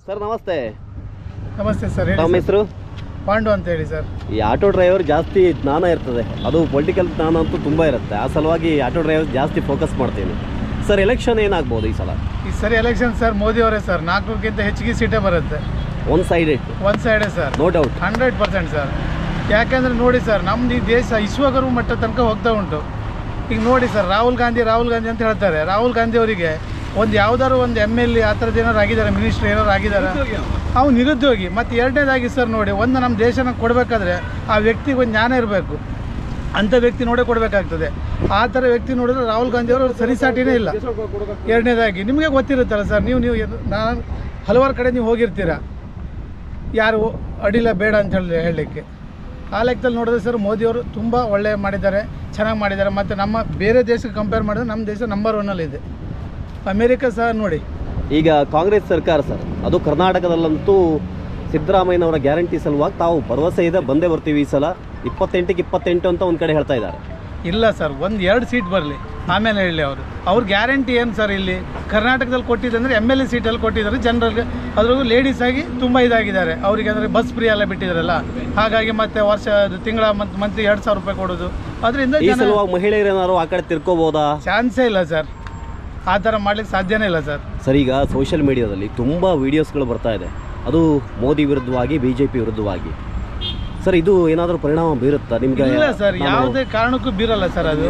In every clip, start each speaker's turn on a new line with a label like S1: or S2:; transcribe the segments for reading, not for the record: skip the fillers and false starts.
S1: Sir ನಮಸ್ತೆ.
S2: ನಮಸ್ತೆ sir.
S1: ನಮ್ಮ ಹೆಸರು
S2: ಪಾಂಡು ಅಂತ ಹೇಳಿ ಸರ್.
S1: ಈ ಆಟೋ ಡ್ರೈವರ್ ಜಾಸ್ತಿ ಜ್ಞಾನ ಇರ್ತದೆ, ಅದು ಪೊಲಿಟಿಕಲ್ ಜ್ಞಾನ ಅಂತೂ ತುಂಬ ಇರುತ್ತೆ. ಆ ಸಲುವಾಗಿ ಆಟೋ ಡ್ರೈವರ್ ಜಾಸ್ತಿ ಫೋಕಸ್ ಮಾಡ್ತೀನಿ. ಸರ್ ಎಲೆಕ್ಷನ್ ಏನಾಗ್ಬೋದು ಈ ಸಲ?
S2: ಈ ಸರಿ ಎಲೆಕ್ಷನ್ ಸರ್ ಮೋದಿ ಅವರೇ ಸರ್. 4ಕ್ಕಿಂತ ಹೆಚ್ಚಿಗೆ ಸೀಟೇ ಬರುತ್ತೆ.
S1: ಒನ್ ಸೈಡೇ
S2: ಸರ್,
S1: ನೋ ಡೌಟ್,
S2: 100% ಸರ್. ಯಾಕೆಂದ್ರೆ ನೋಡಿ ಸರ್, ನಮ್ದು ಈ ದೇಶ ವಿಶ್ವಗುರು ಮಟ್ಟ ತನಕ ಹೋಗ್ತಾ ಉಂಟು. ಈಗ ನೋಡಿ ಸರ್, ರಾಹುಲ್ ಗಾಂಧಿ ಅಂತ ಹೇಳ್ತಾರೆ. ರಾಹುಲ್ ಗಾಂಧಿ ಅವರಿಗೆ ಯಾವ್ದಾದ್ರು ಒಂದು MLA ಆ ಥರದ್ದು ಏನಾರು ಆಗಿದ್ದಾರೆ, ಮಿನಿಸ್ಟರ್ ಏನಾರು ಆಗಿದ್ದಾರೆ, ಅವ್ನು ನಿರುದ್ಯೋಗಿ. ಮತ್ತು ಎರಡನೇದಾಗಿ ಸರ್ ನೋಡಿ, ನಮ್ಮ ದೇಶನ ಕೊಡಬೇಕಾದ್ರೆ ಆ ವ್ಯಕ್ತಿಗೆ ಒಂದು ಜ್ಞಾನ ಇರಬೇಕು. ಅಂಥ ವ್ಯಕ್ತಿ ನೋಡೇ ಕೊಡಬೇಕಾಗ್ತದೆ. ಆ ಥರ ವ್ಯಕ್ತಿ ನೋಡಿದ್ರೆ ರಾಹುಲ್ ಗಾಂಧಿ ಅವರು ಸರಿಸಾಟಿನೇ ಇಲ್ಲ. ಎರಡನೇದಾಗಿ ನಿಮಗೆ ಗೊತ್ತಿರುತ್ತಲ್ಲ ಸರ್, ನೀವು ನಾನು ಹಲವಾರು ಕಡೆ ನೀವು ಹೋಗಿರ್ತೀರ, ಯಾರು ಅಡಿಲ್ಲ ಬೇಡ ಅಂತ ಹೇಳಲಿಕ್ಕೆ. ಆ ಲೆಕ್ಕದಲ್ಲಿ ನೋಡಿದ್ರೆ ಸರ್, ಮೋದಿಯವರು ತುಂಬ ಒಳ್ಳೆ ಮಾಡಿದ್ದಾರೆ, ಚೆನ್ನಾಗಿ ಮಾಡಿದ್ದಾರೆ. ಮತ್ತು ನಮ್ಮ ಬೇರೆ ದೇಶಕ್ಕೆ ಕಂಪೇರ್ ಮಾಡಿದ್ರೆ ನಮ್ಮ ದೇಶ ನಂಬರ್ 1 ಅಮೇರಿಕಾ ಸಹ ನೋಡಿ.
S1: ಈಗ ಕಾಂಗ್ರೆಸ್ ಸರ್ಕಾರ ಸರ್, ಅದು ಕರ್ನಾಟಕದಲ್ಲಂತೂ ಸಿದ್ದರಾಮಯ್ಯನವರ ಗ್ಯಾರಂಟಿ ಸಲುವಾಗಿ ತಾವು ಭರವಸೆ ಇದೆ, ಬಂದೇ ಬರ್ತೀವಿ ಈ ಸಲ 28ಕ್ಕೆ 28 ಅಂತ ಒಂದು ಕಡೆ ಹೇಳ್ತಾ ಇದ್ದಾರೆ.
S2: ಇಲ್ಲ ಸರ್, 1-2 ಸೀಟ್ ಬರಲಿ ಆಮೇಲೆ ಹೇಳಿ. ಅವ್ರ ಗ್ಯಾರಂಟಿ ಏನು ಸರ್? ಇಲ್ಲಿ ಕರ್ನಾಟಕದಲ್ಲಿ ಕೊಟ್ಟಿದ್ದಂದರೆ MLA ಸೀಟಲ್ಲಿ ಕೊಟ್ಟಿದ್ದಾರೆ ಜನರಲ್ಗೆ. ಅದ್ರಿಗೂ ಲೇಡೀಸ್ ಆಗಿ ತುಂಬ ಇದಾಗಿದ್ದಾರೆ. ಅವರಿಗೆ ಅಂದರೆ ಬಸ್ ಫ್ರೀ ಎಲ್ಲ ಬಿಟ್ಟಿದ್ದಾರಲ್ಲ, ಹಾಗಾಗಿ ಮತ್ತೆ ತಿಂಗಳ ಮಂತ್ಲಿ 2,000 ರೂಪಾಯಿ ಕೊಡೋದು. ಅದರಿಂದ
S1: ಈ ಸಲುವಾಗಿ ಮಹಿಳೆಯರೇನಾದ್ರು ಆ ಕಡೆ ತಿರ್ಕೋಬೋದಾ?
S2: ಚಾನ್ಸೇ ಇಲ್ಲ ಸರ್, ಆ ಥರ ಮಾಡ್ಲಿಕ್ಕೆ ಸಾಧ್ಯನೇ ಇಲ್ಲ ಸರ್.
S1: ಸರ್, ಈಗ ಸೋಷಿಯಲ್ ಮೀಡಿಯಾದಲ್ಲಿ ತುಂಬ ವೀಡಿಯೋಸ್ಗಳು ಬರ್ತಾ ಇದೆ, ಅದು ಮೋದಿ ವಿರುದ್ಧವಾಗಿ, BJP ವಿರುದ್ಧವಾಗಿ. ಸರ್, ಇದು ಏನಾದರೂ ಪರಿಣಾಮ ಬೀರುತ್ತಾ ನಿಮ್ಗೆ?
S2: ಇಲ್ಲ ಸರ್, ಯಾವುದೇ ಕಾರಣಕ್ಕೂ ಬೀರಲ್ಲ ಸರ್. ಅದು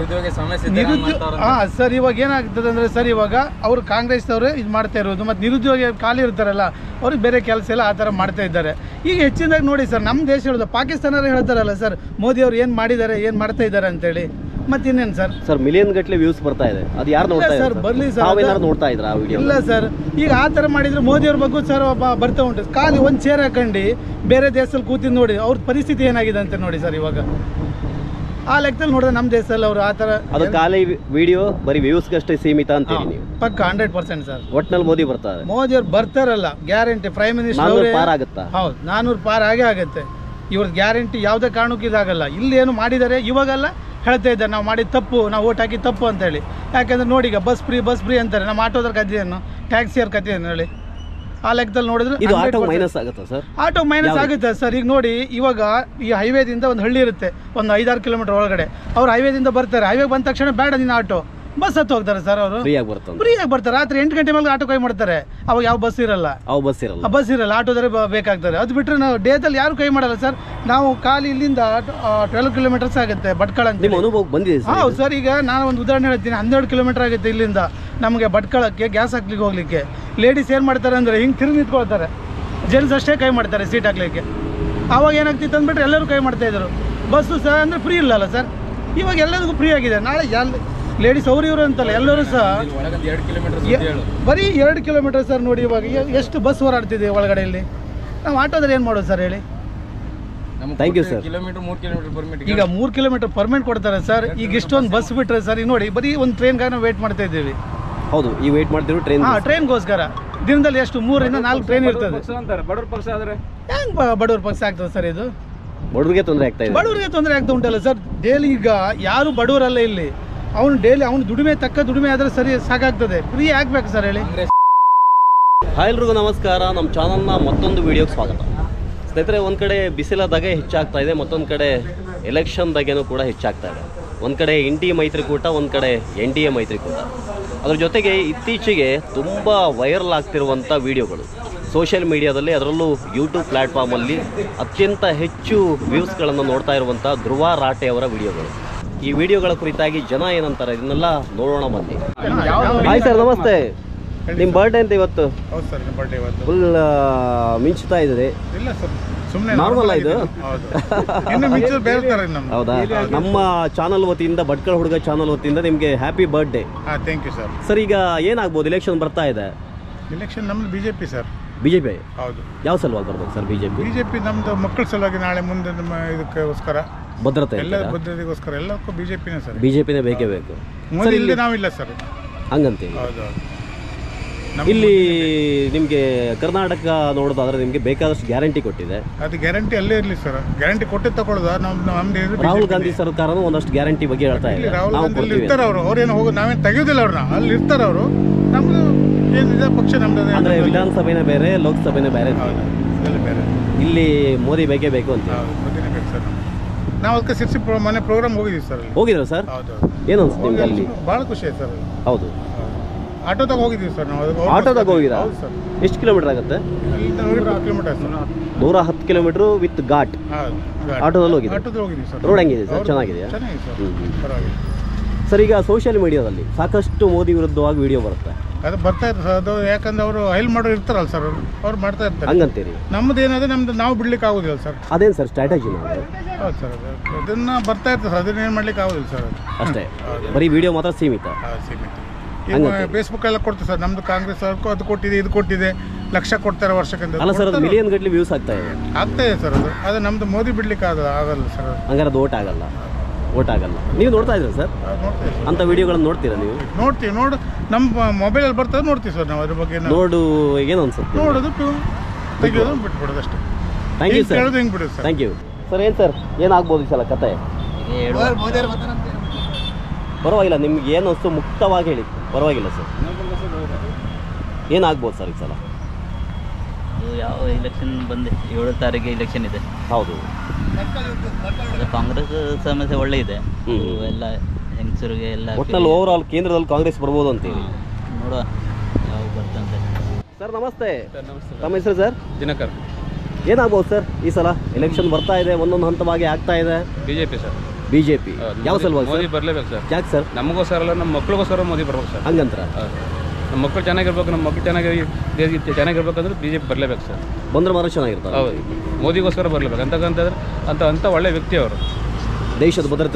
S2: ಸರ್ ಇವಾಗ ಏನಾಗ್ತದೆ ಅಂದರೆ ಸರ್, ಇವಾಗ ಅವರು ಕಾಂಗ್ರೆಸ್ನವರು ಇದು ಮಾಡ್ತಾ ಇರೋದು, ಮತ್ತು ನಿರುದ್ಯೋಗಿ ಖಾಲಿ ಇರ್ತಾರಲ್ಲ, ಅವ್ರಿಗೆ ಬೇರೆ ಕೆಲಸ ಎಲ್ಲ ಆ ಥರ ಮಾಡ್ತಾ ಇದ್ದಾರೆ. ಈಗ ಹೆಚ್ಚಿನದಾಗಿ ನೋಡಿ ಸರ್, ನಮ್ಮ ದೇಶ ಹೇಳೋದು ಪಾಕಿಸ್ತಾನರು ಹೇಳ್ತಾರಲ್ಲ ಸರ್, ಮೋದಿ ಅವರು ಏನು ಮಾಡಿದ್ದಾರೆ, ಏನು ಮಾಡ್ತಾ ಇದ್ದಾರೆ ಅಂತೇಳಿ. ಮತ್ತೆ ಇನ್ನೇನು ಸರ್? ಸರ್,
S1: ಮಿಲಿಯನ್ ಗಟ್ಟಲೆ ವ್ಯೂಸ್ ಬರ್ತಾ ಇದೆ, ಅದು ಯಾರು ನೋಡ್ತಾ
S2: ಸರ್? ಬರಲಿ ಸರ್,
S1: ನೋಡ್ತಾ ಇದ್ರ ಆ ವಿಡಿಯೋ?
S2: ಇಲ್ಲ ಸರ್, ಈಗ ಆ ಥರ ಮಾಡಿದ್ರೆ ಮೋದಿ ಅವ್ರ ಬಗ್ಗೆ ಸರ್ ಬರ್ತಾ ಉಂಟು. ಖಾಲಿ ಒಂದು ಚೇರ್ ಹಾಕೊಂಡು ಬೇರೆ ದೇಶದಲ್ಲಿ ಕೂತಿದ್ದು ನೋಡಿ, ಅವ್ರ ಪರಿಸ್ಥಿತಿ ಏನಾಗಿದೆ ಅಂತ ನೋಡಿ ಸರ್. ಇವಾಗ ಆ ಲೆಕ್ಕದಲ್ಲಿ ನೋಡಿದ್ರೆ ನಮ್ಮ ದೇಶದಲ್ಲಿ ಅವರು ಆ ಥರ
S1: ಅದು ಖಾಲಿ ವಿಡಿಯೋ ಬರೀ ವ್ಯೂಸ್ಗಷ್ಟೇ ಸೀಮಿತ ಅಂತೀವಿ ನೀವು?
S2: ಪಕ್ಕ 100% ಸರ್.
S1: ಒಟ್ನಲ್ಲಿ ಮೋದಿ ಬರ್ತಾರೆ.
S2: ಮೋದಿ ಅವ್ರು ಬರ್ತಾರಲ್ಲ, ಗ್ಯಾರಂಟಿ ಪ್ರೈಮ್ ಮಿನಿಸ್ಟರ್
S1: ಪಾರ್ ಆಗುತ್ತಾ?
S2: ಹೌದು, 400 ಪಾರ್ ಆಗೇ ಆಗುತ್ತೆ. ಇವ್ರದ್ದು ಗ್ಯಾರಂಟಿ ಯಾವುದೇ ಕಾರಣಕ್ಕೂ ಇದಾಗಲ್ಲ. ಇಲ್ಲಿ ಏನು ಮಾಡಿದ್ದಾರೆ ಇವಾಗೆಲ್ಲ ಹೇಳ್ತಾ ಇದ್ದಾರೆ, ನಾವು ಮಾಡಿದ ತಪ್ಪು, ನಾವು ಓಟ್ ಹಾಕಿ ತಪ್ಪು ಅಂತೇಳಿ. ಯಾಕೆಂದ್ರೆ ನೋಡಿ, ಈಗ ಬಸ್ ಫ್ರೀ ಅಂತಾರೆ. ನಮ್ಮ ಆಟೋದ್ರ ಕಥೆಯನ್ನು, ಟ್ಯಾಕ್ಸಿಯವ್ರ ಕಥೆಯನ್ನು ಹೇಳಿ. ಆ ಲೆಕ್ಕದಲ್ಲಿ ನೋಡಿದ್ರೆ
S1: ಇದು ಆಟೋ ಮೈನಸ್ ಆಗುತ್ತಾ ಸರ್?
S2: ಆಟೋ ಮೈನಸ್ ಆಗುತ್ತೆ ಸರ್. ಈಗ ನೋಡಿ, ಇವಾಗ ಈ ಹೈವೇದಿಂದ ಒಂದು ಹಳ್ಳಿ ಇರುತ್ತೆ, ಒಂದು 5-6 ಕಿಲೋಮೀಟರ್ ಒಳಗಡೆ. ಅವ್ರು ಹೈವೇದಿಂದ ಬರ್ತಾರೆ, ಹೈವೇಗೆ ಬಂದ ತಕ್ಷಣ ಬೇಡ ನಿನ್ನ ಆಟೋ, ಬಸ್ ಹತ್ತು ಹೋಗ್ತಾರೆ ಸರ್. ಅವರು ಫ್ರೀಯಾಗಿ ಬರ್ತಾರೆ. ರಾತ್ರಿ 8 ಗಂಟೆ ಮೇಲೆ ಆಟೋ ಕೈ ಮಾಡ್ತಾರೆ. ಅವಾಗ ಯಾವ ಬಸ್ ಇರಲ್ಲ, ಬಸ್ ಇರಲ್ಲ, ಆಟೋದರೆ ಬೇಕಾಗ್ತಾರೆ. ಅದು ಬಿಟ್ಟರೆ ನಾವು ಡೇದಲ್ಲಿ ಯಾರು ಕೈ ಮಾಡಲ್ಲ ಸರ್. ನಾವು ಖಾಲಿ ಇಲ್ಲಿಂದ 12 ಕಿಲೋಮೀಟರ್ಸ್ ಆಗುತ್ತೆ ಭಟ್ಕಳ ಅಂತ.
S1: ನಿಮ್ಮ ಅನುಭವ ಬಂದಿದೆ?
S2: ಹೌದು ಸರ್. ಈಗ ನಾನು ಒಂದು ಉದಾಹರಣೆ ಹೇಳ್ತೀನಿ, 12 ಕಿಲೋಮೀಟರ್ ಆಗುತ್ತೆ ಇಲ್ಲಿಂದ ನಮಗೆ ಭಟ್ಕಳಕ್ಕೆ ಗ್ಯಾಸ್ ಹಾಕ್ಲಿಕ್ಕೆ ಹೋಗ್ಲಿಕ್ಕೆ. ಲೇಡೀಸ್ ಏನು ಮಾಡ್ತಾರೆ ಅಂದರೆ, ಹಿಂಗೆ ತಿರುಗಿ ನಿಂತ್ಕೊಳ್ತಾರೆ, ಜೆಂಟ್ಸ್ ಅಷ್ಟೇ ಕೈ ಮಾಡ್ತಾರೆ ಸೀಟ್ ಹಾಕ್ಲಿಕ್ಕೆ. ಆವಾಗ ಏನಾಗ್ತಿತ್ತು ಅಂದ್ಬಿಟ್ರೆ ಎಲ್ಲರೂ ಕೈ ಮಾಡ್ತಾ ಇದ್ರು. ಬಸ್ಸು ಸಹ ಅಂದರೆ ಫ್ರೀ ಇಲ್ಲಲ್ಲ ಸರ್. ಇವಾಗ ಎಲ್ಲರಿಗೂ ಫ್ರೀ ಆಗಿದೆ. ನಾಳೆ ಲೇಡೀಸ್ ಇವರು ಅಂತಲ್ಲ, ಎಲ್ಲರೂ ಸಹ ಬರೀ 2 ಕಿಲೋಮೀಟರ್ ಸರ್. ನೋಡಿ ಇವಾಗ ಎಷ್ಟು ಬಸ್ ಹೊರಾಡ್ತಿದೆ ಒಳಗಡೆ. ಇಲ್ಲಿ ನಾವು ಆಟೋದಲ್ಲಿ ಏನು ಮಾಡೋದು ಸರ್ ಹೇಳಿ?
S1: Thank you sir.
S2: ಈಗ 3 ಕಿಲೋಮೀಟರ್ ಪರ್ಮಿಟ್ ಕೊಡ್ತಾರೆ ಸರ್. ಈಗ ಇಷ್ಟೊಂದು ಬಸ್ ಬಿಟ್ಟರೆ ಸರ್, ಈಗ ನೋಡಿ ಬರೀ ಒಂದು ಟ್ರೈನ್ಗಾಗಿ ನಾವು ವೇಟ್ ಮಾಡ್ತಾ ಇದ್ದೀವಿ.
S1: ಹೌದು, ಈ ವೇಟ್ ಮಾಡ್ತೀವಿ ಟ್ರೈನ್.
S2: ಟ್ರೈನ್ಗೋಸ್ಕರ ದಿನದಲ್ಲಿ ಎಷ್ಟು 3-4 ಟ್ರೈನ್ ಇರ್ತದೆ.
S3: ಬಡವ್ರ ಪಕ್ಷ ಆದರೆ
S2: ಹೆಂಗ್ ಬಡವ್ರ ಪಕ್ಷ ಆಗ್ತದೆ ಸರ್? ಇದು
S1: ಬಡವರಿಗೆ ತೊಂದರೆ ಆಗ್ತಾ ಇದೆ.
S2: ಬಡವರಿಗೆ ತೊಂದರೆ ಆಗ್ತಾ ಉಂಟಲ್ಲ ಸರ್. ಡೈಲಿ ಈಗ ಯಾರು ಬಡವರಲ್ಲ ಇಲ್ಲಿ. ಅವನು ಡೈಲಿ ಅವನು ದುಡಿಮೆ ಆದರೆ ಸರಿ ಸಾಕಾಗ್ತದೆ. ಫ್ರೀ ಆಗ್ಬೇಕು ಸರ್ ಹೇಳಿ.
S1: ಹಾಯ್ ಎಲ್ರಿಗೂ ನಮಸ್ಕಾರ. ನಮ್ಮ ಚಾನಲ್ನ ಮತ್ತೊಂದು ವಿಡಿಯೋಗೆ ಸ್ವಾಗತ. ಸ್ನೇಹಿತರೆ, ಒಂದು ಕಡೆ ಬಿಸಿಲದಾಗೆ ಹೆಚ್ಚಾಗ್ತಾ ಇದೆ, ಮತ್ತೊಂದು ಕಡೆ ಎಲೆಕ್ಷನ್ದಾಗೇನೂ ಕೂಡ ಹೆಚ್ಚಾಗ್ತಾ ಇದೆ. ಒಂದು ಕಡೆ NDA ಮೈತ್ರಿಕೂಟ, ಒಂದು ಕಡೆ NDA ಮೈತ್ರಿಕೂಟ. ಅದ್ರ ಜೊತೆಗೆ ಇತ್ತೀಚೆಗೆ ತುಂಬ ವೈರಲ್ ಆಗ್ತಿರುವಂಥ ವಿಡಿಯೋಗಳು ಸೋಷಿಯಲ್ ಮೀಡಿಯಾದಲ್ಲಿ, ಅದರಲ್ಲೂ ಯೂಟ್ಯೂಬ್ ಪ್ಲ್ಯಾಟ್ಫಾರ್ಮಲ್ಲಿ ಅತ್ಯಂತ ಹೆಚ್ಚು ವ್ಯೂಸ್ಗಳನ್ನು ನೋಡ್ತಾ ಇರುವಂಥ ಧ್ರುವ ರಾಟೆ ಅವರ ವಿಡಿಯೋಗಳು. ಈ ವಿಡಿಯೋಗಳ ಕುರಿತಾಗಿ ಜನ ಏನಂತಾರೆ ಇದನ್ನೆಲ್ಲ ನೋಡೋಣ ಬನ್ನಿ. ಹಾಯ್ ಸರ್, ನಮಸ್ತೆ. ನಿಮ್ಮ ಬರ್ಡೇ ಅಂತ ಇವತ್ತು?
S2: ಹೌದು ಸರ್, ನಿಮ್ಮ ಬರ್ಡೇ ಇವತ್ತು.
S1: ಫುಲ್ ಮಿಂಚ್ತಾ ಇದೆ.
S2: ಇಲ್ಲ ಸರ್, ಸುಮ್ಮನೆ
S1: ನಾರ್ಮಲ್ ಇದು.
S2: ಹೌದಾ?
S1: ನಮ್ಮ ಚಾನಲ್ ವತಿಯಿಂದ, ಭಟ್ಕಳ ಹುಡುಗ ಚಾನಲ್ ವತಿಯಿಂದ ನಿಮಗೆ happy birthday.
S2: Thank you sir.
S1: Sir, ಈಗ ಏನಾಗ್ಬೋದು? ಎಲೆಕ್ಷನ್ ಬರ್ತಾ ಇದೆ.
S2: ಎಲೆಕ್ಷನ್ ನಮ್ದು BJP ಸರ್.
S1: BJP?
S2: ಹೌದು.
S1: ಯಾವ ಸಲುವಾಗಿ ಬರ್ಬೋದು ಸರ್ BJP?
S2: ನಮ್ದು ಮಕ್ಕಳ ಸಲುವಾಗಿ, ನಾಳೆ ಮುಂದೆ ನಮ್ಮ ಇದಕ್ಕೋಸ್ಕರ,
S1: ಭದ್ರತೆ,
S2: ಎಲ್ಲ ಭದ್ರತೆಗೋಸ್ಕರ ಎಲ್ಲಕ್ಕೂ BJPನೇ ಸರ್.
S1: BJPನೇ ಬೇಕೇ ಬೇಕು.
S2: ಸರ್, ಇಲ್ಲಿ ನಾವಿಲ್ಲ ಸರ್,
S1: ಹಂಗಂತೀವಿ.
S2: ಹೌದು.
S1: ಇಲ್ಲಿ ನಿಮಗೆ ಕರ್ನಾಟಕ ನೋಡೋದಾದ್ರೆ ನಿಮಗೆ ಬೇಕಾದಷ್ಟು ಗ್ಯಾರಂಟಿ ಕೊಟ್ಟಿದೆ.
S2: ಅದು ಗ್ಯಾರಂಟಿ ಅಲ್ಲೇ ಇರಲಿ ಸರ್. ಗ್ಯಾರಂಟಿ ಕೊಟ್ಟೆ ತಗೊಳ್ಳೋದು ನಮ್ದು.
S1: ರಾಹುಲ್ ಗಾಂಧಿ ಸರ್ಕಾರನೂ ಒಂದಷ್ಟು ಗ್ಯಾರಂಟಿ ಬಗ್ಗೆ ಹೇಳ್ತಾ ಇದೆ.
S2: ರಾಹುಲ್ ಗಾಂಧಿ ಇರ್ತಾರೆ ಅವರು. ಅವ್ರೇನು ಹೋಗೋದು, ನಾವೇನು ತೆಗೆಯೋದಿಲ್ಲ ಅವ್ರನ್ನ. ಅಲ್ಲಿ ಇರ್ತಾರೆ ಅವರು. ನಮ್ದು ಏನಿದೆ ಪಕ್ಷ ನಮ್ದು
S1: ಅಂದರೆ ವಿಧಾನಸಭೆನೇ ಬೇರೆ ಲೋಕಸಭೆನೇ ಬೇರೆ ಅಂತ.
S2: ಹೌದು ಇದೆಲ್ಲ ಬೇರೆ.
S1: ಇಲ್ಲಿ ಮೋದಿ ಬೇಕೇ ಬೇಕು ಅಂತ.
S2: ಹೌದು ಮೋದಿನೇ ಬೇಕು ಸರ್. ನಾವು ಅದಕ್ಕೆ ಸಿರ್ಸಿ ಮನೆ ಪ್ರೋಗ್ರಾಮ್ ಹೋಗಿದ್ದೀವಿ ಸರ್.
S1: ಹೋಗಿದ್ರ ಸರ್?
S2: ಹೌದು
S1: ಏನು ಅನ್ಸುತ್ತೆ ನಿಮ್ಗೆ ಅಲ್ಲಿ?
S2: ಭಾಳ ಖುಷಿ ಆಯ್ತು ಸರ್.
S1: ಹೌದು
S2: ಆಟೋದಾಗ ಹೋಗಿದ್ದೀವಿ ಸರ್ ನಾವು.
S1: ಆಟೋದಾಗ ಹೋಗಿರಾ?
S2: ಹೌದು ಸರ್.
S1: ಎಷ್ಟು ಕಿಲೋಮೀಟರ್ ಆಗುತ್ತೆ?
S2: ಇಲ್ಲಿಂದ 110 kilometre sir.
S1: 110 kilometre with ghat.
S2: ಹೌದು
S1: ಆಟೋದಲ್ಲಿ ಹೋಗಿದ್ದೆ.
S2: ಆಟೋದಲ್ಲಿ ಹೋಗಿದ್ದೀವಿ ಸರ್.
S1: ರೋಡ್ ಹೆಂಗಿದೆ ಸರ್? ಚೆನ್ನಾಗಿದೆಯಾ?
S2: ಚೆನ್ನಾಗಿದೆ ಸರ್, ಪರವಾಗಿಲ್ಲ.
S1: ಸರ್ ಈಗ ಸೋಷಿಯಲ್ ಮೀಡಿಯಾದಲ್ಲಿ ಸಾಕಷ್ಟು ಮೋದಿ ವಿರುದ್ಧವಾಗಿ ವಿಡಿಯೋ ಬರುತ್ತೆ.
S2: ಅದು ಬರ್ತಾ ಇರ್ತದೆ ಸರ್. ಅದು ಯಾಕಂದ್ರೆ ಅವರು ಹೈಲ್ ಮಾಡೋರು ಇರ್ತಾರಲ್ಲ ಸರ್, ಅವ್ರು ಮಾಡ್ತಾ ಇರ್ತಾರೆ.
S1: ಹಂಗಂತೀರಿ?
S2: ನಮ್ಮದು ಏನಾದ್ರೆ ನಮ್ದು ನಾವು ಬಿಡ್ಲಿಕ್ಕೆ ಆಗೋದಿಲ್ಲ ಸರ್.
S1: ಅದೇನು ಸರ್ ಸ್ಟ್ರಾಟಜಿ? ನಾವು
S2: ಹೌದು ಸರ್, ಅದನ್ನ ಬರ್ತಾ ಇರ್ತದೆ ಸರ್, ಅದನ್ನ ಏನು ಮಾಡ್ಲಿಕ್ಕೆ ಆಗೋದಿಲ್ಲ ಸರ್.
S1: ಅಷ್ಟೇ, ಬರೀ ವಿಡಿಯೋ ಮಾತ್ರ ಸೀಮಿತ.
S2: ಸೀಮಿತ. ಈಗ ಫೇಸ್ಬುಕ್ ಎಲ್ಲ ಕೊಡ್ತೀವಿ ಸರ್, ನಮ್ದು ಕಾಂಗ್ರೆಸ್ ಅವ್ರಿಗೂ ಅದು ಕೊಟ್ಟಿದೆ ಇದು ಕೊಟ್ಟಿದೆ, ಲಕ್ಷ ಕೊಡ್ತಾರೆ ವರ್ಷಕ್ಕಿಂತ.
S1: ಅಲ್ಲ ಸರ್, ಅದು ಮಿಲಿಯನ್ ಗಟ್ಟಲೆ ವ್ಯೂಸ್ ಆಗ್ತಾ ಇದೆ.
S2: ಆಗ್ತಾ ಇದೆ ಸರ್. ಅದು ನಮ್ದು ಮೋದಿ ಬಿಡ್ಲಿಕ್ಕೆ ಆಗಲ್ಲ ಸರ್.
S1: ಹಂಗಾರೆ ಅದು ಓಟ್ ಆಗಲ್ಲ. ನೀವು ನೋಡ್ತಾ ಇದ್ದೀರಾ ಸರ್?
S2: ನೋಡ್ತೀವಿ
S1: ಅಂತ ವಿಡಿಯೋಗಳನ್ನು ನೋಡ್ತೀರಾ ನೀವು?
S2: ನೋಡ್ತೀವಿ. ನಮ್ಮ ಮೊಬೈಲಲ್ಲಿ ಬರ್ತದೆ, ನೋಡ್ತೀವಿ ಸರ್ ನಾವು. ಅದ್ರ ಬಗ್ಗೆ
S1: ನೋಡು ಏನು ಅನ್ಸುತ್ತೆ?
S2: ನೋಡೋದು ತೆಗಿಯೋದು ಬಿಟ್ಬಿಡೋದು ಅಷ್ಟೇ.
S1: Thank you sir.
S2: ಹೇಳೋದು ಹೆಂಗೆ ಬಿಡೋದು ಸರ್.
S1: Thank you sir. ಏನು ಸರ್ ಏನಾಗ್ಬೋದು ಈ ಸಲ ಕತೆ? ಪರವಾಗಿಲ್ಲ, ನಿಮ್ಗೆ ಏನು ಅನಿಸ್ತು ಮುಕ್ತವಾಗಿ ಹೇಳಿ, ಪರವಾಗಿಲ್ಲ ಸರ್. ಏನಾಗ್ಬೋದು ಸರ್ ಈ ಸಲ?
S3: ಯಾವ ಎಲೆಕ್ಷನ್ ಬಂದೆ 7 ತಾರೀಕಿಗೆ ಎಲೆಕ್ಷನ್ ಇದೆ.
S1: ಹೌದು.
S3: ಕಾಂಗ್ರೆಸ್ ಸಮಸ್ಯೆ ಒಳ್ಳೆ ಇದೆ. ಎಲ್ಲ ಹೆಂಗಸರಿಗೆ ಎಲ್ಲ
S1: ಒಟ್ಟಿನಲ್ಲಿ ಓವರ್ ಆಲ್ ಕೇಂದ್ರದಲ್ಲಿ ಕಾಂಗ್ರೆಸ್ ಬರ್ಬೋದು ಅಂತೀವಿ.
S3: ನೋಡುವ ಯಾವ ಬರ್ತಂತೆ.
S1: ಸರ್ ನಮಸ್ತೆ. ತಮ್ಮ ಹೆಸರು ಸರ್?
S4: ದಿನಕರ್.
S1: ಏನಾಗ್ಬೋದು ಸರ್ ಈ ಸಲ? ಎಲೆಕ್ಷನ್ ಬರ್ತಾ ಇದೆ, ಒಂದೊಂದು ಹಂತವಾಗಿ ಆಗ್ತಾ ಇದೆ.
S4: BJP sir.
S1: ಬಿಜೆಪಿ ಯಾವ ಸಲುವಾಗಿ?
S4: ಮೋದಿ ಬರಲೇಬೇಕು ಸರ್.
S1: ಯಾಕೆ ಸರ್?
S4: ನಮಗೋಸ್ಕರ ಅಲ್ಲ, ನಮ್ಮ ಮಕ್ಳಿಗೋಸ್ಕರ ಮೋದಿ ಬರ್ಬೇಕು ಸರ್.
S1: ಹಂಗಂತರ?
S4: ನಮ್ಮ ಮಕ್ಕಳು ಚೆನ್ನಾಗಿರ್ಬೇಕು, ನಮ್ಮ ಮಕ್ಕಳು ಚೆನ್ನಾಗಿರ್ಬೇಕಂದ್ರೆ ಬಿಜೆಪಿ ಬರಲೇಬೇಕು ಸರ್.
S1: ಬಂದ್ರೆ ಮಾತ್ರ ಚೆನ್ನಾಗಿರ್ತಾರೆ.
S4: ಹೌದು, ಮೋದಿಗೋಸ್ಕರ ಬರಲೇಬೇಕು. ಅಂತಕ್ಕಂತಂದ್ರೆ ಅಂತ ಒಳ್ಳೆ ವ್ಯಕ್ತಿ ಅವರು,
S1: ದೇಶದ ಭದ್ರತೆ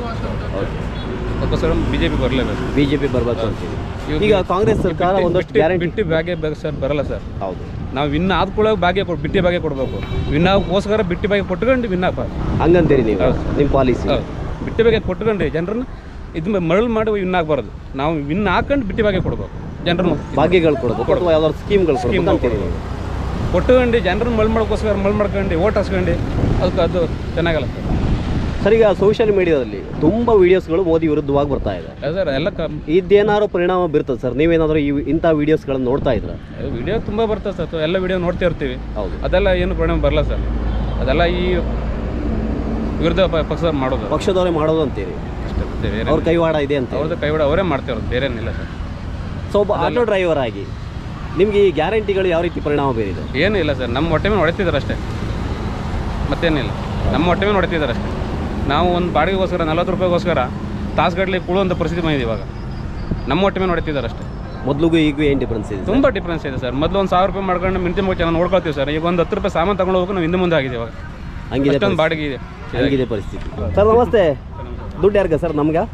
S4: ಅದಕ್ಕೋಸ್ಕರ ಬಿಜೆಪಿ ಬರಲೇಬೇಕು.
S1: ಬಿಜೆಪಿ ಬರಬೇಕು ಅಂತೀವಿ. ಈಗ ಕಾಂಗ್ರೆಸ್ ಸರ್ಕಾರ ಒಂದಷ್ಟು ಗ್ಯಾರಂಟಿ
S4: ಬಿಟ್ಟು ಭಾಗ್ಯ ಬೇಕು ಸರ್, ಬರಲ್ಲ ಸರ್.
S1: ಹೌದು.
S4: ನಾವು ವಿನ್ ಆದ್ಕೊಳ್ಳೋಕೆ ಬಿಟ್ಟಿ ಭಾಗ್ಯ ಕೊಡಬೇಕು. ವಿನ್ ಆಗೋಸ್ಕರ ಬಿಟ್ಟಿ ಭಾಗ್ಯ ಕೊಟ್ಕೊಂಡು ವಿನ್ ಆಗ
S1: ಹಂಗಂತೀರಿ ನೀವು? ನಿಮ್ಮ ಪಾಲಿಸಿ
S4: ಬಿಟ್ಟಿ ಭಾಗ್ಯ ಕೊಟ್ಕೊಂಡು ಜನರನ್ನ ಇದು ಮರಳು ಮಾಡಿ ವಿನ್ ಆಗಬಾರ್ದು. ನಾವು ವಿನ್ ಹಾಕೊಂಡು ಬಿಟ್ಟಿ ಭಾಗ್ಯ ಕೊಡ್ಬೇಕು. ಜನರನ್ನು
S1: ಭಾಗ್ಯಗಳು ಕೊಡಬೇಕು ಅಥವಾ ಯಾವ್ದಾದ್ರು ಸ್ಕೀಮ್ಗಳು
S4: ಕೊಟ್ಕೊಂಡು ಜನರನ್ನ ಮಳ್ ಮಾಡ್ಕೊಂಡು ಓಟ್ ಹಾಸ್ಕೊಂಡು ಅದು ಚೆನ್ನಾಗಲ್ಲ
S1: ಸರ್. ಈಗ ಸೋಷಿಯಲ್ ಮೀಡಿಯಾದಲ್ಲಿ ತುಂಬ ವಿಡಿಯೋಸ್ಗಳು ಮೋದಿ ವಿರುದ್ಧವಾಗಿ ಬರ್ತಾ ಇದೆ
S4: ಸರ್. ಎಲ್ಲ
S1: ಇದೇನಾದ್ರು ಪರಿಣಾಮ ಬೀರ್ತದೆ ಸರ್? ನೀವೇನಾದರೂ ಇಂಥ ವಿಡಿಯೋಸ್ಗಳನ್ನು ನೋಡ್ತಾ ಇದ್ರ?
S4: ವಿಡಿಯೋ ತುಂಬ ಬರ್ತದೆ ಸರ್, ಎಲ್ಲ ವಿಡಿಯೋ ನೋಡ್ತಾ ಇರ್ತೀವಿ.
S1: ಹೌದು.
S4: ಅದೆಲ್ಲ ಏನು ಪರಿಣಾಮ ಬರಲ್ಲ ಸರ್. ಅದೆಲ್ಲ ಈ ವಿರುದ್ಧ ಪಕ್ಷದವರೇ ಮಾಡೋದು ಅಂತೀರಿ? ಅವ್ರ ಕೈವಾಡ ಇದೆ ಅಂತ? ಅವ್ರದ್ದು ಕೈವಾಡ ಅವರೇ ಮಾಡ್ತಿರೋದು, ಬೇರೆ ಏನಿಲ್ಲ ಸರ್.
S1: ಸೊ ಒಬ್ಬ ಆಟೋ ಡ್ರೈವರ್ ಆಗಿ ನಿಮಗೆ ಈ ಗ್ಯಾರಂಟಿಗಳು ಯಾವ ರೀತಿ ಪರಿಣಾಮ ಬೀರಿದೆ?
S4: ಏನೂ ಇಲ್ಲ ಸರ್, ನಮ್ಮ ಹೊಟ್ಟೆ ಮೇಲೆ ಹೊಡಿತಿದ್ದಾರೆ ಅಷ್ಟೇ, ಮತ್ತೇನಿಲ್ಲ. ನಮ್ಮ ಹೊಟ್ಟೆ ಮೇಲೆ ಹೊಡಿತಿದ್ದಾರೆ ಅಷ್ಟೇ. ನಾವು ಒಂದು ಬಾಡಿಗೆಗೋಸ್ಕರ 40 ರೂಪಾಯಿಗೋಸ್ಕರ ತಾಸುಗಟ್ಟಲೆ ಕೂಡುವಂಥ ಪರಿಸ್ಥಿತಿ ಬಂದಿದೆ ಇವಾಗ. ನಮ್ಮ ಹೊಟ್ಟೆ ಮೇಲೆ ಹೊಡಿತಿದ್ದಾರೆ ಅಷ್ಟೇ.
S1: ಮೊದಲಿಗೂ ಈಗೂ ಏನು ಡಿಫ್ರೆನ್ಸ್ ಇದೆ?
S4: ತುಂಬ ಡಿಫ್ರೆನ್ಸ್ ಇದೆ ಸರ್. ಮೊದಲು 1000 ರೂಪಾಯಿ ಮಾಡ್ಕೊಂಡು ಮಿಂಚೆ ಚೆನ್ನಾಗಿ ನೋಡ್ಕೊಳ್ತೀವಿ ಸರ್. ಈಗ ಒಂದು 10 ರೂಪಾಯಿ ಸಾಮಾನು ತಗೊಂಡು ಹೋಗೋಕೆ ನಾವು ಹಿಂದೆ ಮುಂದೆ ಆಗಿದೆ ಇವಾಗ.
S1: ಹಂಗಿದೆ
S4: ಬಾಡಿಗೆ ಇದೆ,
S1: ಹಂಗಿದೆ ಪರಿಸ್ಥಿತಿ. ಸರ್ ನಮಸ್ತೆ. ದುಡ್ಡು ಯಾರ್ಗ ಸರ್? ನಮ್ಗೆ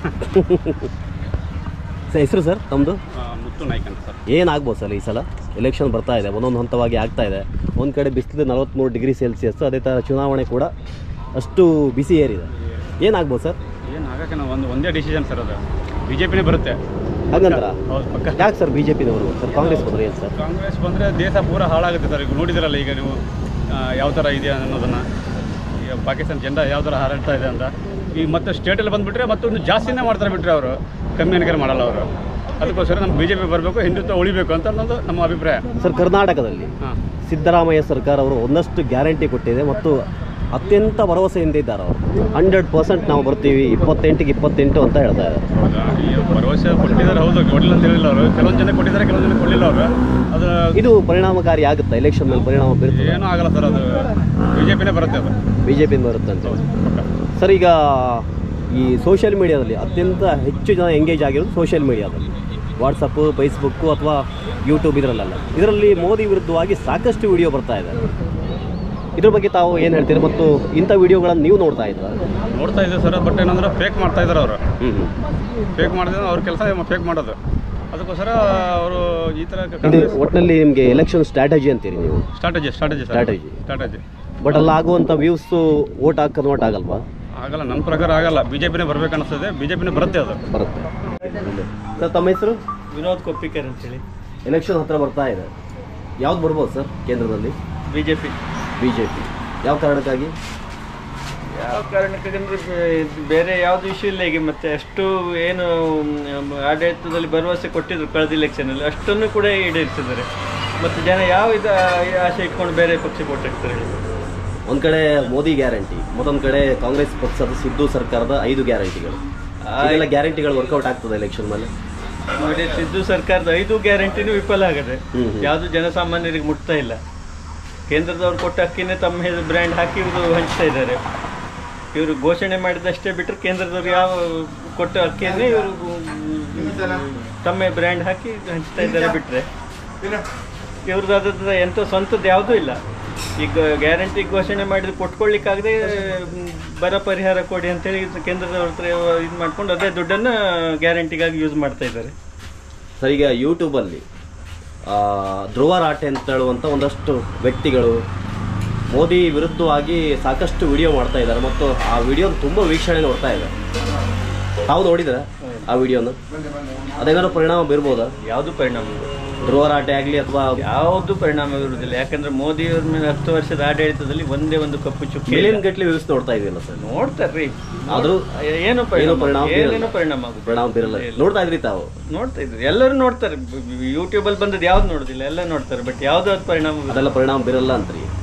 S1: ಸರ್. ಹೆಸರು ಸರ್ ತಮ್ಮದು?
S4: ಮುತ್ತು ನಾಯ್ಕ ಅಂತ ಸರ್.
S1: ಏನಾಗ್ಬೋದು ಸರ್ ಈ ಸಲ? ಎಲೆಕ್ಷನ್ ಬರ್ತಾ ಇದೆ, ಒಂದೊಂದು ಹಂತವಾಗಿ ಆಗ್ತಾ ಇದೆ. ಒಂದು ಕಡೆ ಬಿಸಿಲು 43 ಡಿಗ್ರಿ ಸೆಲ್ಸಿಯಸ್, ಅದೇ ಥರ ಚುನಾವಣೆ ಕೂಡ ಅಷ್ಟು ಬಿಸಿ ಏರಿದೆ. ಏನಾಗ್ಬೋದು ಸರ್?
S4: ಏನು ಆಗೋಕ್ಕೆ ನಾವು ಒಂದೇ ಡಿಸಿಷನ್ ಸರ್, ಅದು ಬಿಜೆಪಿನೇ ಬರುತ್ತೆ.
S1: ಹಾಗಂತ? ಯಾಕೆ ಸರ್ ಬಿಜೆಪಿನೇ ಬರ್ಬೋದು ಸರ್? ಕಾಂಗ್ರೆಸ್ ಬಂದರೆ ಏನು ಸರ್?
S4: ಕಾಂಗ್ರೆಸ್ ಬಂದರೆ ದೇಶ ಪೂರ ಹಾಳಾಗುತ್ತೆ ಸರ್. ಈಗ ನೋಡಿದಿರಲ್ಲ ಈಗ ನೀವು ಯಾವ ಥರ ಇದೆ ಅನ್ನೋದನ್ನು. ಈಗ ಪಾಕಿಸ್ತಾನ ಜೆಂಡಾ ಯಾವ ಥರ ಹಾರಾಡ್ತಾ ಇದೆ ಅಂತ. ಈಗ ಮತ್ತೆ ಸ್ಟೇಟಲ್ಲಿ ಬಂದುಬಿಟ್ರೆ ಮತ್ತೊಂದು ಜಾಸ್ತಿನೇ ಮಾಡ್ತಾರೆ ಬಿಟ್ಟರೆ ಅವರು, ಕಮ್ಮಿ ಅನ್ಕರ ಮಾಡಲ್ಲ ಅವರು. ಅದಕ್ಕೋಸ್ಕರ ನಮ್ಮ ಬಿಜೆಪಿ ಬರಬೇಕು, ಹಿಂದುತ್ವ ಉಳಿಬೇಕು ಅಂತ ಅನ್ನೋದು ನಮ್ಮ ಅಭಿಪ್ರಾಯ ಸರ್.
S1: ಕರ್ನಾಟಕದಲ್ಲಿ ಸಿದ್ದರಾಮಯ್ಯ ಸರ್ಕಾರ ಅವರು ಒಂದಷ್ಟು ಗ್ಯಾರಂಟಿ ಕೊಟ್ಟಿದೆ ಮತ್ತು ಅತ್ಯಂತ ಭರವಸೆಯಿಂದ ಇದ್ದಾರೆ ಅವರು. 100% ನಾವು ಬರ್ತೀವಿ, 28ಗೆ 28 ಅಂತ ಹೇಳ್ತಾ ಇದ್ದಾರೆ.
S4: ಈ ಭರವಸೆ ಕೊಟ್ಟಿದ್ದಾರೆ, ಹೌದು, ಕೊಡಲಿಲ್ಲ ಅಂತ ಹೇಳಿಲ್ಲ ಅವರು. ಕೆಲವೊಂದು ಜನ ಕೊಟ್ಟಿದ್ದಾರೆ, ಕೆಲವೊಂದು ಜನ ಕೊಡಲಿಲ್ಲ ಅವರು. ಅದು
S1: ಇದು ಪರಿಣಾಮಕಾರಿ ಆಗುತ್ತಾ? ಎಲೆಕ್ಷನ್ ಮೇಲೆ ಪರಿಣಾಮ ಬೀರುತ್ತೆ?
S4: ಏನೂ ಆಗಲ್ಲ ಸರ್, ಅದು ಬಿಜೆಪಿನೇ ಬರುತ್ತೆ. ಅದು
S1: ಬಿಜೆಪಿಯಿಂದ ಬರುತ್ತೆ ಅಂತ ಸರ್. ಈಗ ಈ ಸೋಷಿಯಲ್ ಮೀಡಿಯಾದಲ್ಲಿ ಅತ್ಯಂತ ಹೆಚ್ಚು ಜನ ಎಂಗೇಜ್ ಆಗಿರೋದು ಸೋಷಿಯಲ್ ಮೀಡಿಯಾದಲ್ಲಿ, ವಾಟ್ಸಪ್ಪು, ಫೇಸ್ಬುಕ್ಕು ಅಥವಾ ಯೂಟ್ಯೂಬ್, ಇದರಲ್ಲೆಲ್ಲ. ಇದರಲ್ಲಿ ಮೋದಿ ವಿರುದ್ಧವಾಗಿ ಸಾಕಷ್ಟು ವಿಡಿಯೋ ಬರ್ತಾ ಇದೆ. ಇದ್ರ ಬಗ್ಗೆ ತಾವು ಏನು ಹೇಳ್ತೀರಿ? ಮತ್ತು ಇಂಥ ವಿಡಿಯೋಗಳನ್ನು ನೀವು ನೋಡ್ತಾ ಇದ್ದೀರಾ?
S4: ನೋಡ್ತಾ ಇದ್ದೀವಿ ಸರ್. ಬಟ್ ಏನಂದ್ರೆ ಫೇಕ್ ಮಾಡ್ತಾ ಇದ್ದಾರೆ ಅವರು. ಫೇಕ್ ಮಾಡಿದ್ರೆ ಅವ್ರ ಕೆಲಸ ಫೇಕ್ ಮಾಡೋದು. ಅದಕ್ಕೋಸ್ಕರ ಅವರು ಈ ಥರ
S1: ಒಟ್ಟಿನಲ್ಲಿ ನಿಮಗೆ ಎಲೆಕ್ಷನ್ ಸ್ಟ್ರಾಟಜಿ ಅಂತೀರಿ ನೀವು?
S4: ಸ್ಟ್ರಾಟಜಿ.
S1: ಬಟ್ ಅಲ್ಲಿ ಆಗುವಂಥ ವ್ಯೂಸು ಓಟ್ ಕನ್ವರ್ಟ್ ಆಗಲ್ವಾ?
S4: ಆಗಲ್ಲ, ನಮ್ಮ ಪ್ರಕಾರ ಆಗಲ್ಲ. ಬಿಜೆಪಿನೇ ಬರ್ಬೇಕು ಅನಿಸ್ತದೆ, ಬಿಜೆಪಿನೇ ಬರುತ್ತೆ, ಅದು
S1: ಬರುತ್ತೆ. ಸರ್ ತಮ್ಮ ಹೆಸರು?
S3: ವಿನೋದ್ ಕೊಪ್ಪಿಕರ್ ಅಂತೇಳಿ.
S1: ಎಲೆಕ್ಷನ್ ಹತ್ರ ಬರ್ತಾ ಇದೆ, ಯಾವ್ದು ಬರ್ಬೋದು ಸರ್ ಕೇಂದ್ರದಲ್ಲಿ?
S3: ಬಿಜೆಪಿ.
S1: ಯಾವ ಕಾರಣಕ್ಕಾಗಿ?
S5: ಯಾವ ಕಾರಣಕ್ಕಂದ್ರೆ ಬೇರೆ ಯಾವುದು ಇಶ್ಯೂ ಇಲ್ಲ ಈಗ. ಮತ್ತೆ ಅಷ್ಟು ಏನು ಆಡಳಿತದಲ್ಲಿ ಭರವಸೆ ಕೊಟ್ಟಿದ್ರು ಕಳೆದ ಇಲೆಕ್ಷನಲ್ಲಿ ಅಷ್ಟನ್ನು ಕೂಡ ಈಡೇರಿಸಿದ್ದಾರೆ. ಮತ್ತು ಜನ ಯಾವ ಆಸೆ ಇಟ್ಕೊಂಡು ಬೇರೆ ಪಕ್ಷಕ್ಕೆ ಕೊಟ್ಟಿರ್ತಾರೆ ಹೇಳಿ.
S1: ಒಂದು ಕಡೆ ಮೋದಿ ಗ್ಯಾರಂಟಿ, ಮತ್ತೊಂದು ಕಡೆ ಕಾಂಗ್ರೆಸ್ ಪಕ್ಷದ ಸಿದ್ದು ಸರ್ಕಾರದ 5 ಗ್ಯಾರಂಟಿಗಳು. ಇದೆಲ್ಲ ಗ್ಯಾರಂಟಿಗಳು ವರ್ಕೌಟ್ ಆಗ್ತದೆ ಎಲೆಕ್ಷನ್ ಮೇಲೆ?
S5: ನೋಡಿ, ಸಿದ್ದು ಸರ್ಕಾರದ 5 ಗ್ಯಾರಂಟಿನೂ ವಿಫಲ ಆಗದೆ. ಯಾವುದು ಜನಸಾಮಾನ್ಯರಿಗೆ ಮುಟ್ತಾ ಇಲ್ಲ. ಕೇಂದ್ರದವ್ರು ಕೊಟ್ಟ ಅಕ್ಕಿನೇ ತಮ್ಮ ಹೆಸರು ಬ್ರ್ಯಾಂಡ್ ಹಾಕಿ ಇವರು ಹಂಚ್ತಾ ಇದ್ದಾರೆ. ಇವರು ಘೋಷಣೆ ಮಾಡಿದಷ್ಟೇ ಬಿಟ್ಟರೆ ಕೇಂದ್ರದವ್ರು ಯಾವ ಕೊಟ್ಟ ಅಕ್ಕಿಯನ್ನೇ ಇವರು ತಮ್ಮ ಬ್ರ್ಯಾಂಡ್ ಹಾಕಿ ಹಂಚ್ತಾ ಇದ್ದಾರೆ ಬಿಟ್ಟರೆ ಇವ್ರದ್ದು ಅದ್ರ ಎಂಥ ಸ್ವಂತದ್ದು ಯಾವುದೂ ಇಲ್ಲ. ಈಗ ಗ್ಯಾರಂಟಿ ಘೋಷಣೆ ಮಾಡಿದ್ರೆ ಕೊಟ್ಕೊಳ್ಳಿಕ್ಕಾಗದೆ ಬರ ಪರಿಹಾರ ಕೊಡಿ ಅಂತೇಳಿ ಕೇಂದ್ರದವ್ರ ಹತ್ರ ಇದು ಮಾಡ್ಕೊಂಡು ಅದೇ ದುಡ್ಡನ್ನು ಗ್ಯಾರಂಟಿಗಾಗಿ ಯೂಸ್ ಮಾಡ್ತಾ ಇದ್ದಾರೆ.
S1: ಸರ್, ಈಗ ಯೂಟ್ಯೂಬಲ್ಲಿ ಧ್ರುವ ರಾಟೆ ಅಂತ ಹೇಳುವಂಥ ಒಂದಷ್ಟು ವ್ಯಕ್ತಿಗಳು ಮೋದಿ ವಿರುದ್ಧವಾಗಿ ಸಾಕಷ್ಟು ವಿಡಿಯೋ ಮಾಡ್ತಾ ಇದ್ದಾರೆ ಮತ್ತು ಆ ವಿಡಿಯೋ ತುಂಬ ವೀಕ್ಷಣೆ ನೋಡ್ತಾ ಇದೆ. ತಾವು ನೋಡಿದ್ರೆ ಆ ವಿಡಿಯೋನ ಅದೇನಾದ್ರು ಪರಿಣಾಮ ಬೀರ್ಬೋದಾ?
S5: ಯಾವುದು ಪರಿಣಾಮ?
S1: ಧ್ರುವ ರಾಟೆ ಆಗಲಿ ಅಥವಾ
S5: ಯಾವುದು ಪರಿಣಾಮ ಬೀರುವುದಿಲ್ಲ. ಯಾಕಂದ್ರೆ ಮೋದಿಯವ್ರ ಮೇಲೆ 10 ವರ್ಷದ ಆಡಳಿತದಲ್ಲಿ ಒಂದೇ ಒಂದು ಕಪ್ಪು ಚುಕ್ಕಿ
S1: ಮಿಲಿಯನ್ ಗಟ್ಟಲೆ ವ್ಯೂಸ್ ನೋಡ್ತಾ ಇದೆಯಲ್ಲ ಸರ್?
S5: ನೋಡ್ತಾರ್ರಿ.
S1: ಆದ್ರೂ
S5: ಏನು ಪರಿಣಾಮ
S1: ಪರಿಣಾಮ ಬೀರಲ್ಲ. ನೋಡ್ತಾ ಇದ್ರಿ ತಾವು?
S5: ನೋಡ್ತಾ ಇದ್ರಿ, ಎಲ್ಲರೂ ನೋಡ್ತಾರೆ. ಯೂಟ್ಯೂಬಲ್ಲಿ ಬಂದದ್ದು ಯಾವ್ದು ನೋಡೋದಿಲ್ಲ, ಎಲ್ಲ ನೋಡ್ತಾರೆ. ಬಟ್ ಯಾವ್ದಾದ್ರು ಪರಿಣಾಮ
S1: ಅದೆಲ್ಲ ಪರಿಣಾಮ ಬೀರಲ್ಲ ಅಂತ್ರಿ?